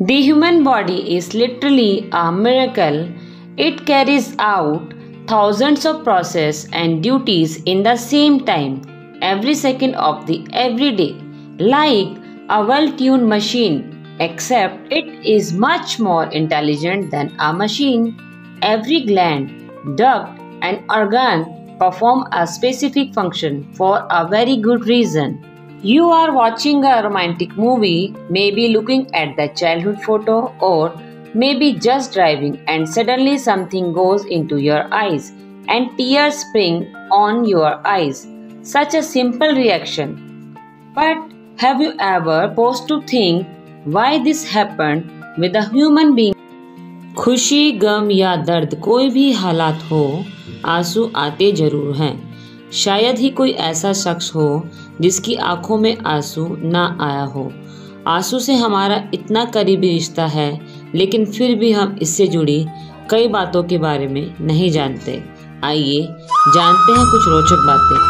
The human body is literally a miracle. It carries out thousands of processes and duties in the same time, every second of the everyday, like a well-tuned machine, except it is much more intelligent than a machine. Every gland, duct, and organ perform a specific function for a very good reason. You are watching a romantic movie, maybe looking at the childhood photo, or maybe just driving and suddenly something goes into your eyes and tears spring on your eyes. Such a simple reaction. But have you ever paused to think why this happened with a human being? खुशी, गम या दर्द कोई भी हालात हो, आंसू आते जरूर हैं। शायद ही कोई ऐसा शख्स हो जिसकी आंखों में आंसू ना आया हो। आंसू से हमारा इतना करीबी रिश्ता है, लेकिन फिर भी हम इससे जुड़ी कई बातों के बारे में नहीं जानते। आइए जानते हैं कुछ रोचक बातें।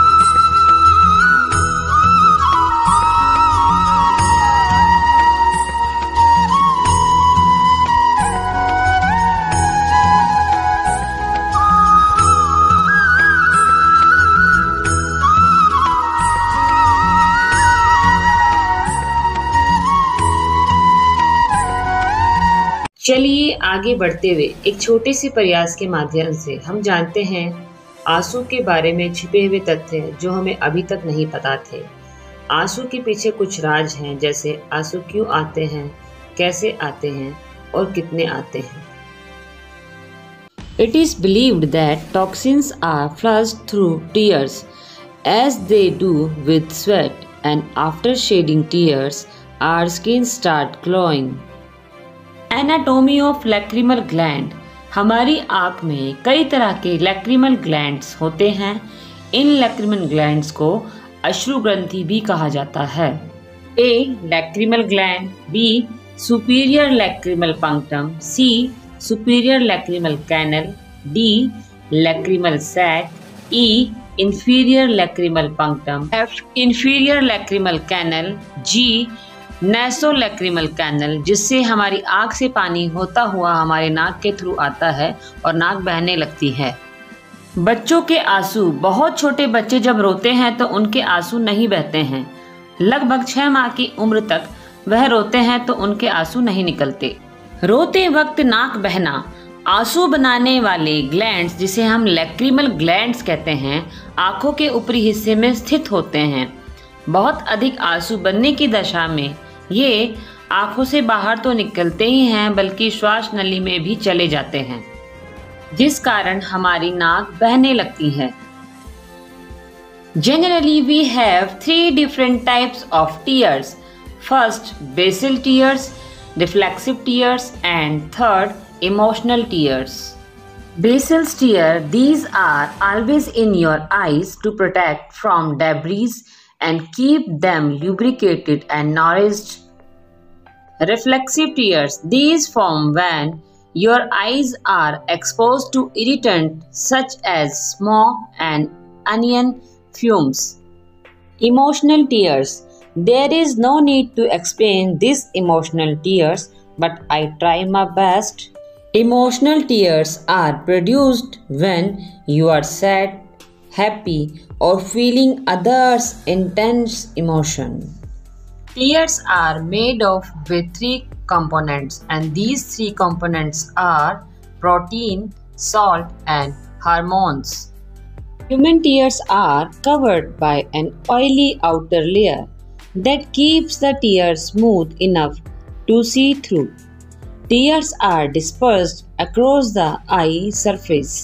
चलिए आगे बढ़ते हुए एक छोटे से प्रयास के माध्यम से हम जानते हैं आंसू के बारे में छिपे हुए तथ्य जो हमें अभी तक नहीं पता थे। आंसू के पीछे कुछ राज हैं, जैसे आंसू क्यों आते हैं, कैसे आते हैं और कितने आते हैं। It is believed that toxins are flushed through tears as they do with sweat, and after shedding tears, our skin start glowing. Anatomy of lacrimal gland. हमारी आँख में कई तरह के लैक्रिमल ग्लैंड्स होते हैं। इन लैक्रिमल ग्लैंड्स को अश्रु ग्रंथि भी कहा जाता है। A lacrimal gland, B superior lacrimal punctum, C superior lacrimal canal, D lacrimal sac, E inferior lacrimal punctum, F inferior lacrimal canal, G nasolacrimal canal, जिससे हमारी आँख से पानी होता हुआ हमारे नाक के थ्रू आता है और नाक बहने लगती है। बच्चों के आंसू। बहुत छोटे बच्चे जब रोते हैं तो उनके आंसू नहीं बहते हैं। लगभग 6 माह की उम्र तक वह रोते हैं तो उनके आंसू नहीं निकलते। रोते वक्त नाक बहना। आंसू बनाने वाले ग्लैंड्स, जिसे हम लैक्रिमल ग्लैंड्स कहते हैं, आँखों के ऊपरी हिस्से में स्थित होते हैं। बहुत अधिक आंसू बनने की दशा में ये आंखों से बाहर तो निकलते ही हैं, बल्कि श्वास नली में भी चले जाते हैं, जिस कारण हमारी नाक बहने लगती है। Generally, we have 3 different types of tears. First, basal tears, reflexive tears, and third, emotional tears. Basal tears, these are always in your eyes to protect from debris and keep them lubricated and nourished. Reflexive tears, these form when your eyes are exposed to irritants such as smoke and onion fumes. Emotional tears, there is no need to explain these emotional tears, but I try my best. Emotional tears are produced when you are sad, happy, or feeling others' intense emotion. Tears are made of with 3 components, and these 3 components are protein, salt, and hormones. Human tears are covered by an oily outer layer that keeps the tear smooth enough to see through. Tears are dispersed across the eye surface.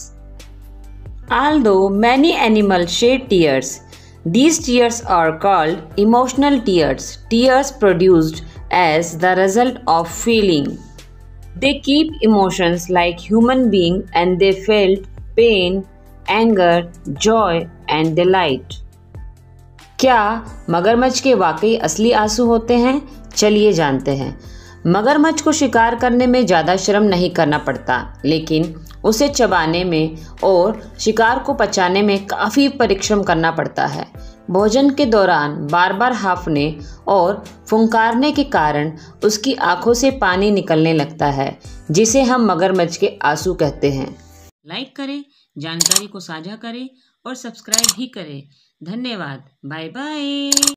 Although many animals shed tears, these tears are called emotional tears, tears produced as the result of feeling. They keep emotions like human beings, and they felt pain, anger, joy and delight. क्या मगरमच्छ के वाकई असली आंसू होते हैं? चलिए जानते हैं। मगरमच्छ को शिकार करने में ज़्यादा श्रम नहीं करना पड़ता, लेकिन उसे चबाने में और शिकार को पचाने में काफ़ी परिश्रम करना पड़ता है। भोजन के दौरान बार बार हांफने और फुंकारने के कारण उसकी आंखों से पानी निकलने लगता है, जिसे हम मगरमच्छ के आंसू कहते हैं। लाइक करें, जानकारी को साझा करें और सब्सक्राइब भी करें। धन्यवाद। Bye bye.